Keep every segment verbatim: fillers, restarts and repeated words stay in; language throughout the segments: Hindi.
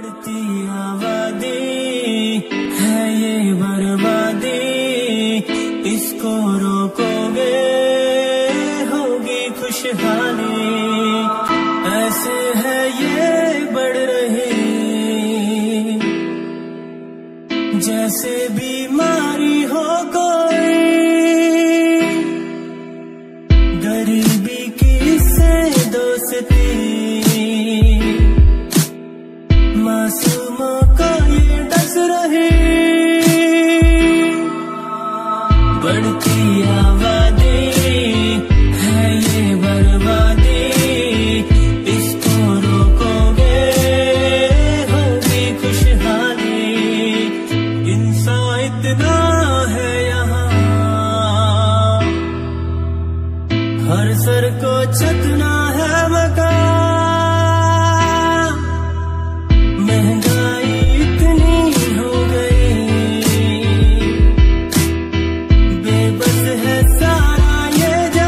बढ़ती आबादी है ये बर्बादी, इसको रोकोगे होगी खुशहाली। ऐसे है ये बढ़ रही जैसे बीमारी हो कोई, गरीबी की से दोस्ती, मासूमों को ये डस रही। बढ़ती आबादी है ये बर्बादी, इसको रोकोगे होगी खुशहाली। इंसान इतना है यहाँ, हर सर को चकना है मकान। महंगाई इतनी हो गई, बेबस है सारा ये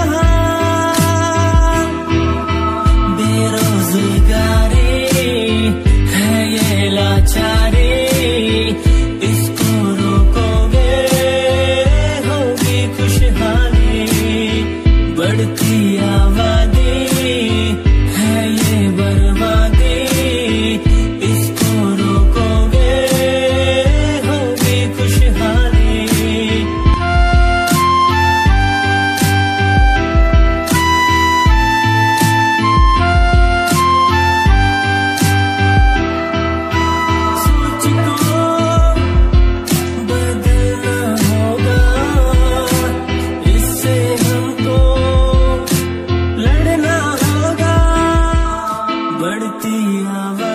जहां। बेरोजगारी है ये लाचारी, इसको रोकोगे होगी खुशहाली। बढ़ती आबादी है ये बर्बादी, इसको रोकोगे होगी खुशहाली। सोच को बदलना होगा, इससे हमको लड़ना होगा। बढ़ती आवाज़